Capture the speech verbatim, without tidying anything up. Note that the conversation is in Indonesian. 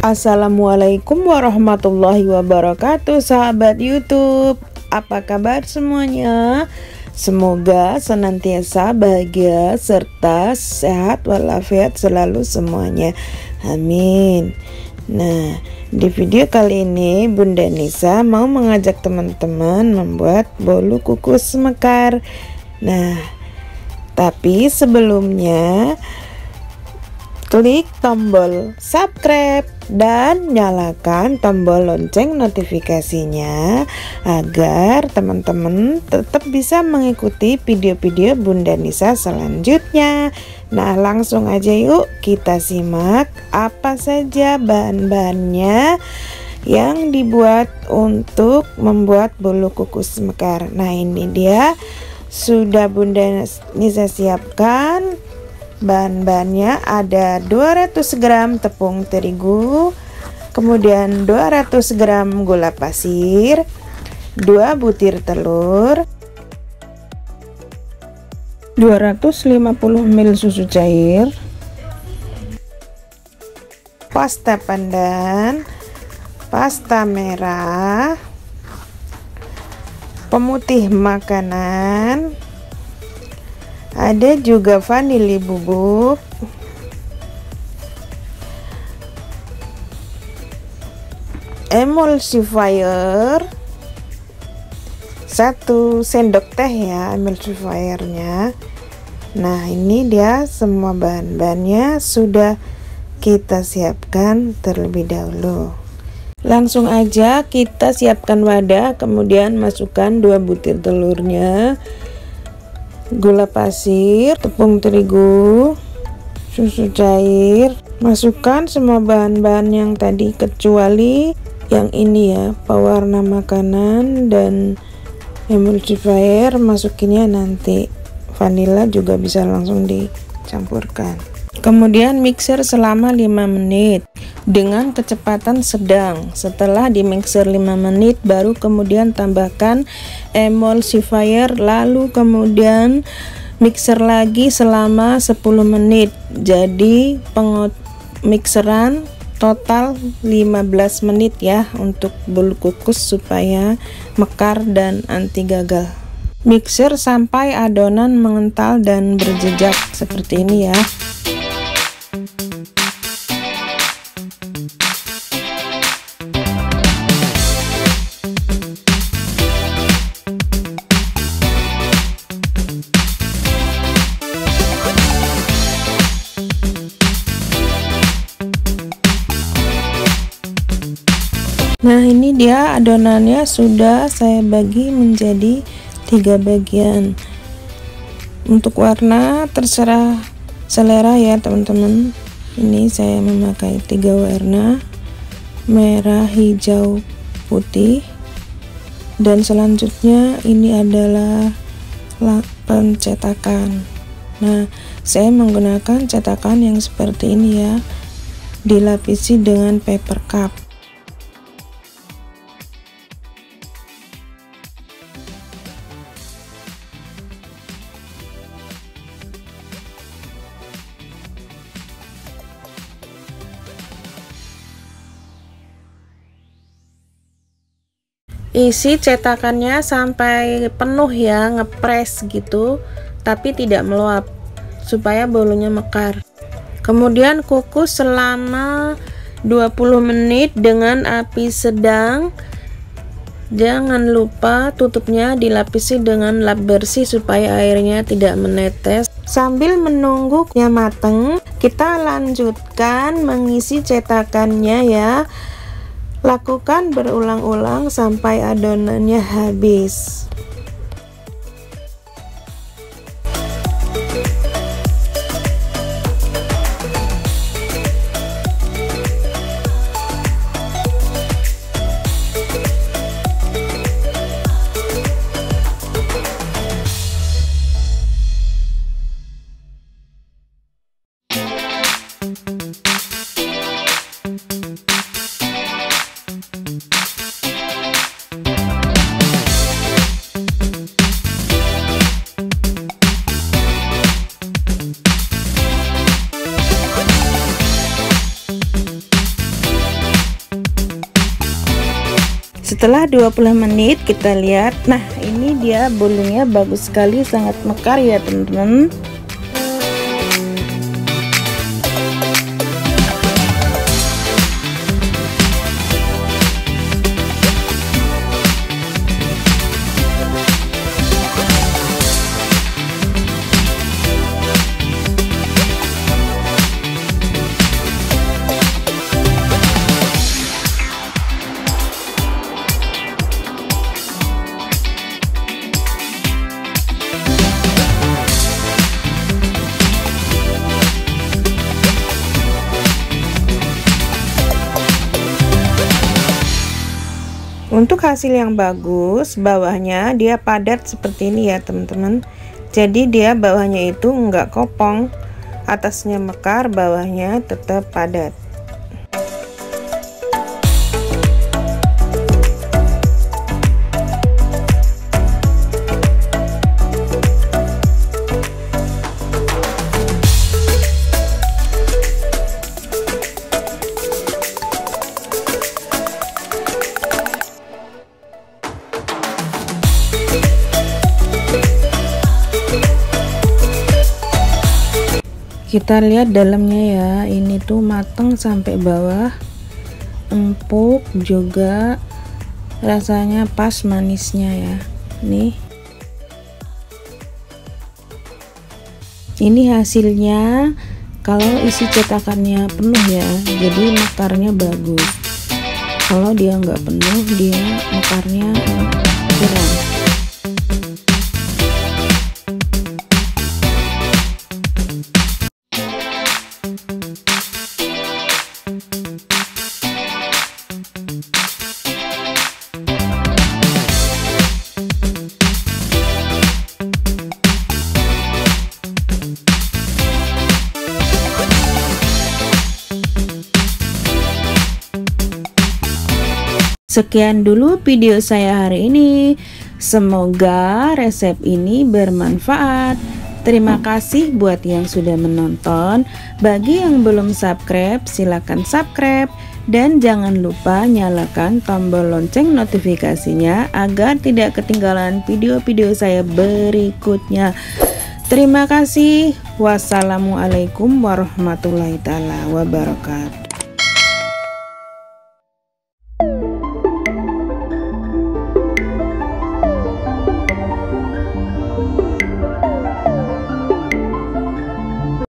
Assalamualaikum warahmatullahi wabarakatuh, sahabat YouTube. Apa kabar semuanya? Semoga senantiasa bahagia serta sehat walafiat selalu semuanya. Amin. Nah, di video kali ini Bunda Nisa mau mengajak teman-teman membuat bolu kukus mekar. Nah, tapi sebelumnya klik tombol subscribe dan nyalakan tombol lonceng notifikasinya agar teman-teman tetap bisa mengikuti video-video Bunda Nisa selanjutnya. Nah, langsung aja yuk kita simak apa saja bahan-bahannya yang dibuat untuk membuat bolu kukus mekar. Nah, ini dia sudah Bunda Nisa siapkan. Bahan-bahannya ada dua ratus gram tepung terigu, kemudian dua ratus gram gula pasir, dua butir telur, dua ratus lima puluh mililiter susu cair, pasta pandan, pasta merah, pemutih makanan, ada juga vanili bubuk, emulsifier, satu sendok teh ya emulsifiernya. Nah, ini dia semua bahan-bahannya sudah kita siapkan terlebih dahulu. Langsung aja kita siapkan wadah, kemudian masukkan dua butir telurnya, gula pasir, tepung terigu, susu cair. Masukkan semua bahan-bahan yang tadi kecuali yang ini ya, pewarna makanan dan emulsifier, masukinnya nanti. Vanila juga bisa langsung dicampurkan. Kemudian mixer selama lima menit dengan kecepatan sedang. Setelah di mixer lima menit baru kemudian tambahkan emulsifier, lalu kemudian mixer lagi selama sepuluh menit. Jadi mixeran total lima belas menit ya untuk bolu kukus supaya mekar dan anti gagal. Mixer sampai adonan mengental dan berjejak seperti ini ya. Nah, ini dia adonannya sudah saya bagi menjadi tiga bagian. Untuk warna terserah selera ya teman-teman. Ini saya memakai tiga warna, merah, hijau, putih. Dan selanjutnya ini adalah pencetakan. Nah, saya menggunakan cetakan yang seperti ini ya, dilapisi dengan paper cup. Isi cetakannya sampai penuh ya, ngepres gitu, tapi tidak meluap supaya bolunya mekar. Kemudian kukus selama dua puluh menit dengan api sedang. Jangan lupa tutupnya dilapisi dengan lap bersih supaya airnya tidak menetes. Sambil menunggunya matang, kita lanjutkan mengisi cetakannya ya. Lakukan berulang-ulang sampai adonannya habis. Setelah dua puluh menit kita lihat, nah ini dia bolunya bagus sekali, sangat mekar ya teman-teman. Untuk hasil yang bagus, bawahnya dia padat seperti ini ya teman-teman. Jadi dia bawahnya itu enggak kopong, atasnya mekar, bawahnya tetap padat. Kita lihat dalamnya ya, ini tuh matang sampai bawah, empuk juga, rasanya pas manisnya ya. Nih, ini hasilnya. Kalau isi cetakannya penuh ya, jadi mekarnya bagus. Kalau dia nggak penuh, dia mekarnya kurang. Sekian dulu video saya hari ini. Semoga resep ini bermanfaat. Terima kasih buat yang sudah menonton. Bagi yang belum subscribe, silakan subscribe. Dan jangan lupa nyalakan tombol lonceng notifikasinya agar tidak ketinggalan video-video saya berikutnya. Terima kasih. Wassalamualaikum warahmatullahi taala wabarakatuh.